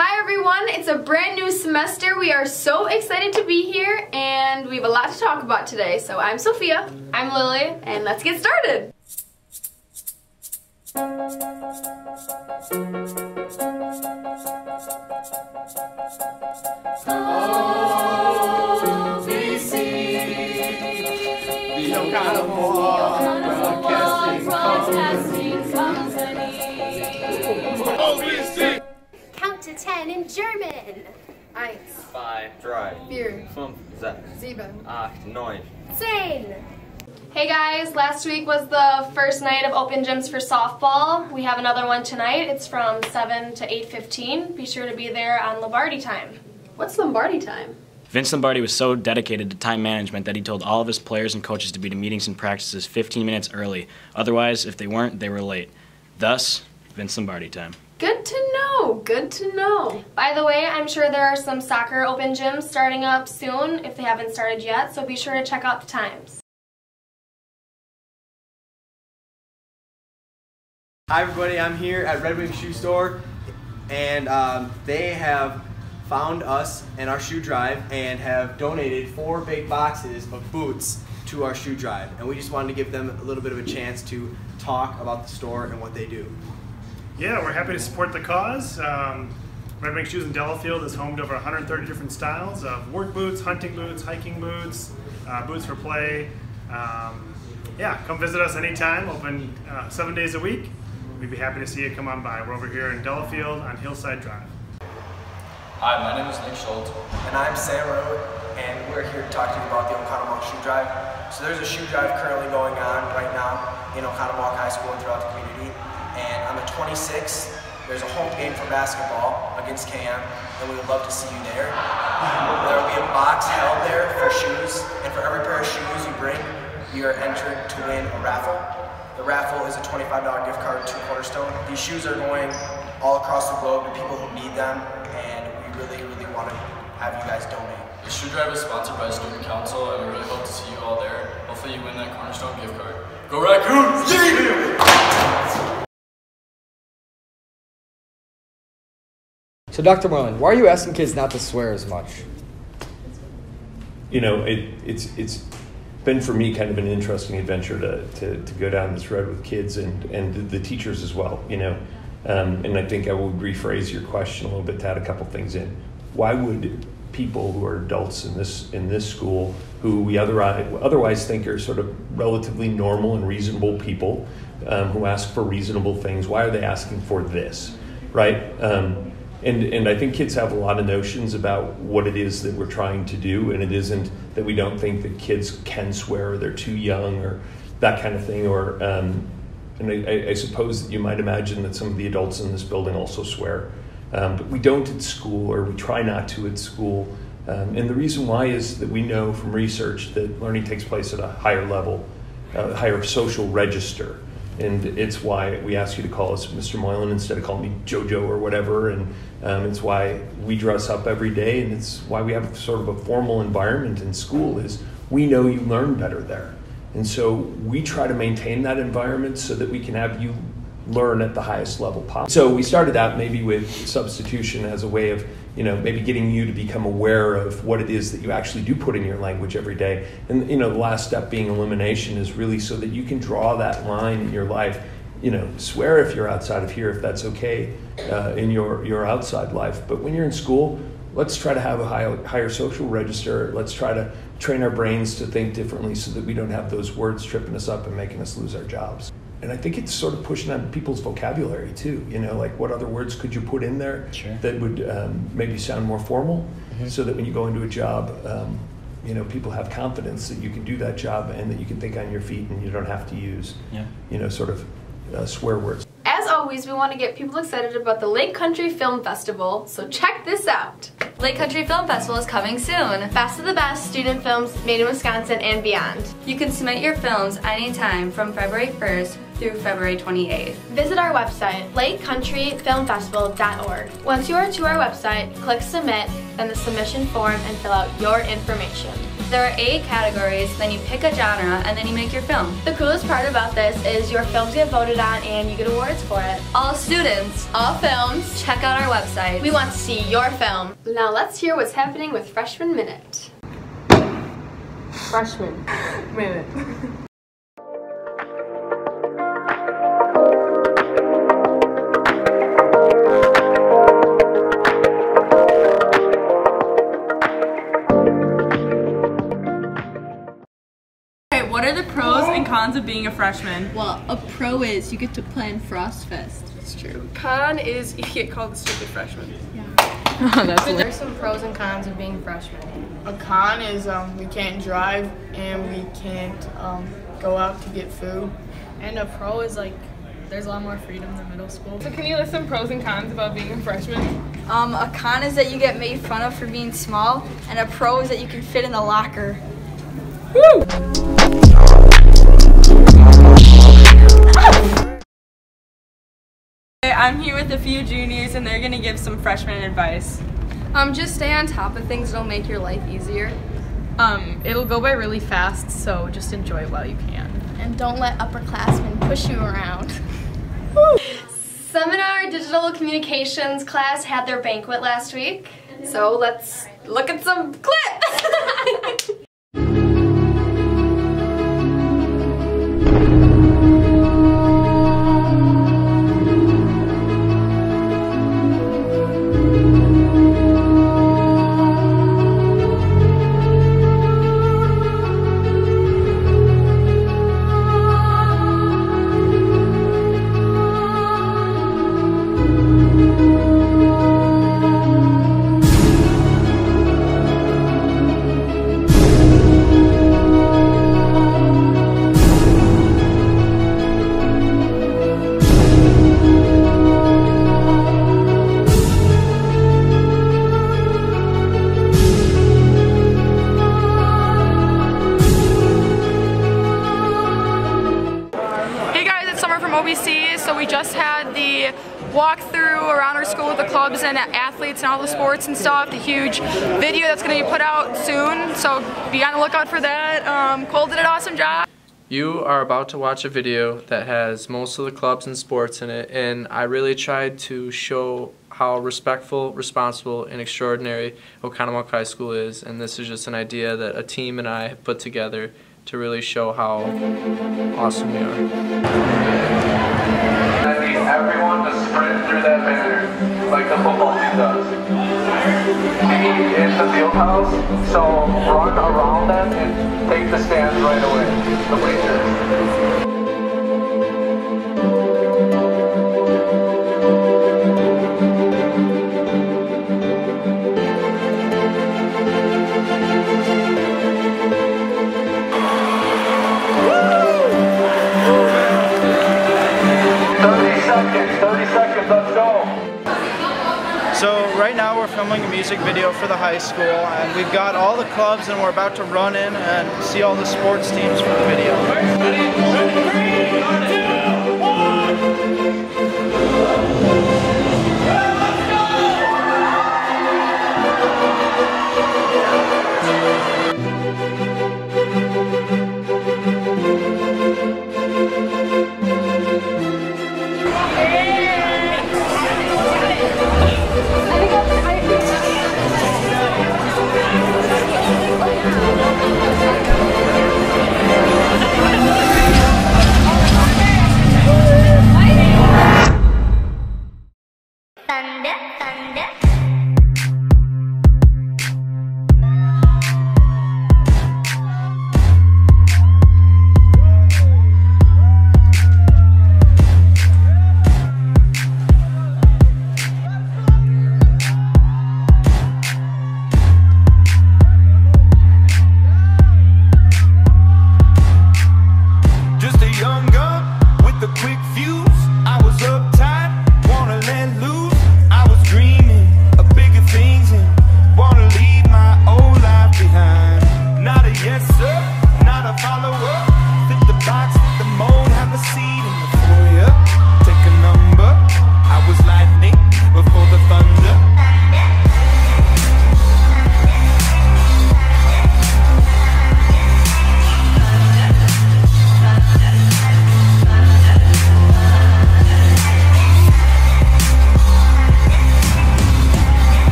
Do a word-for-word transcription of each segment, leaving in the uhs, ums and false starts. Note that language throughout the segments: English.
Hi everyone, it's a brand new semester. We are so excited to be here and we have a lot to talk about today. So I'm Sophia. I'm Lily. And let's get started. O B C, the Oconomo Broadcasting Company. O B C. Count to ten in German. Eins, zwei, drei, vier, fünf, sechs, sieben, acht, neun. Zehn. Hey guys, last week was the first night of open gyms for softball. We have another one tonight. It's from seven to eight fifteen. Be sure to be there on Lombardi time. What's Lombardi time? Vince Lombardi was so dedicated to time management that he told all of his players and coaches to be to meetings and practices fifteen minutes early. Otherwise, if they weren't, they were late. Thus, Vince Lombardi time. Good to know, good to know. By the way, I'm sure there are some soccer open gyms starting up soon if they haven't started yet, so be sure to check out the times. Hi everybody, I'm here at Red Wing Shoe Store, and um, they have found us and our shoe drive and have donated four big boxes of boots to our shoe drive, and we just wanted to give them a little bit of a chance to talk about the store and what they do. Yeah, we're happy to support the cause. Um, Red Wing Shoes in Delafield is home to over one hundred thirty different styles of work boots, hunting boots, hiking boots, uh, boots for play. Um, yeah, come visit us anytime, open uh, seven days a week. We'd be happy to see you come on by. We're over here in Delafield on Hillside Drive. Hi, my name is Nick Schultz. And I'm Sam Rowe, and we're here to talk to you about the Oconomowoc Shoe Drive. So there's a shoe drive currently going on right now in Oconomowoc High School and throughout the community. And on the twenty-sixth, there's a home game for basketball against K M, and we would love to see you there. There will be a box held there for shoes, and for every pair of shoes you bring, you are entered to win a raffle. The raffle is a twenty-five dollar gift card to Cornerstone. These shoes are going all across the globe to people who need them, and we really, really want to have you guys donate. The shoe drive is sponsored by Student Council, and we really hope to see you all there. Hopefully you win that Cornerstone gift card. Go Raccoons! So Doctor Moylan, why are you asking kids not to swear as much? You know, it, it's it's been for me kind of an interesting adventure to, to, to go down this road with kids and, and the teachers as well, you know. Um, and I think I would rephrase your question a little bit to add a couple things in. Why would people who are adults in this in this school, who we otherwise, otherwise think are sort of relatively normal and reasonable people, um, who ask for reasonable things, why are they asking for this, right? Um, And, and I think kids have a lot of notions about what it is that we're trying to do, and it isn't that we don't think that kids can swear or they're too young or that kind of thing. Or um, and I, I suppose that you might imagine that some of the adults in this building also swear, um, but we don't at school, or we try not to at school. Um, and the reason why is that we know from research that learning takes place at a higher level, a higher social register. And it's why we ask you to call us Mister Moylan instead of calling me JoJo or whatever. And um, it's why we dress up every day. And it's why we have sort of a formal environment in school, is we know you learn better there. And so we try to maintain that environment so that we can have you learn at the highest level possible. So we started out maybe with substitution as a way of, you know, maybe getting you to become aware of what it is that you actually do put in your language every day. And, you know, the last step being elimination is really so that you can draw that line in your life. You know, swear if you're outside of here, if that's okay uh, in your, your outside life. But when you're in school, let's try to have a high, higher social register. Let's try to train our brains to think differently so that we don't have those words tripping us up and making us lose our jobs. And I think it's sort of pushing on people's vocabulary too. You know, like what other words could you put in there sure. that would um, maybe sound more formal, mm-hmm. so that when you go into a job, um, you know, people have confidence that you can do that job and that you can think on your feet and you don't have to use, yeah. you know, sort of uh, swear words. As always, we want to get people excited about the Lake Country Film Festival, so check this out. Lake Country Film Festival is coming soon. Best of the best student films made in Wisconsin and beyond. You can submit your films anytime from February first through February twenty-eighth. Visit our website, lake country film festival dot org. Once you are to our website, click Submit, then the submission form, and fill out your information. There are eight categories, then you pick a genre, and then you make your film. The coolest part about this is your films get voted on and you get awards for it. All students, All films. check out our website. We want to see your film. Now let's hear what's happening with Freshman Minute. Freshman Minute. What are the pros and cons of being a freshman? Well, a pro is you get to plan Frost Fest. It's true. Con is you get called the stupid freshman. Yeah. That's There's some pros and cons of being freshmen. A con is um, we can't drive and we can't um, go out to get food. And a pro is like there's a lot more freedom than middle school. So can you list some pros and cons about being a freshman? Um, a con is that you get made fun of for being small, and a pro is that you can fit in the locker. Woo! I'm here with a few juniors and they're going to give some freshman advice. Um, just stay on top of things, it'll make your life easier. Um, it'll go by really fast, so just enjoy it while you can. And don't let upperclassmen push you around. Seminar Digital Communications class had their banquet last week. So let's look at some clips. O B C, so we just had the walkthrough around our school with the clubs and athletes and all the sports and stuff, the huge video that's going to be put out soon, so be on the lookout for that. Um, Cole did an awesome job. You are about to watch a video that has most of the clubs and sports in it, and I really tried to show how respectful, responsible, and extraordinary Oconomowoc High School is, and this is just an idea that a team and I have put together to really show how awesome we are. I need everyone to sprint through that banner like the football team does. Be in the field house, so run around them and take the stands right away, the bleachers. So right now we're filming a music video for the high school, and we've got all the clubs and we're about to run in and see all the sports teams for the video. Ready? Three, two, one.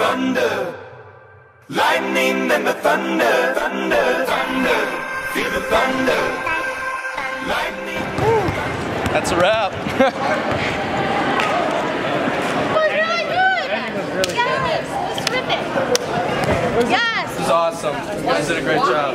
thunder, lightning and the thunder, thunder, thunder, feel the thunder, lightning. That's a wrap. Yes! This is awesome. You guys did a great job.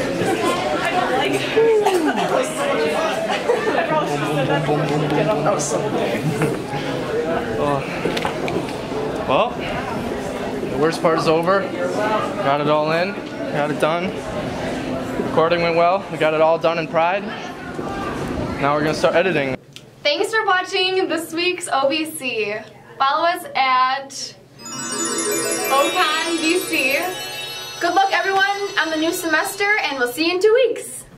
Oh. Well, the worst part is over. Got it all in. Got it done. Recording went well. We got it all done in Pride. Now we're going to start editing. Thanks for watching this week's O B C. Follow us at O C O N B C. Good luck everyone on the new semester, and we'll see you in two weeks.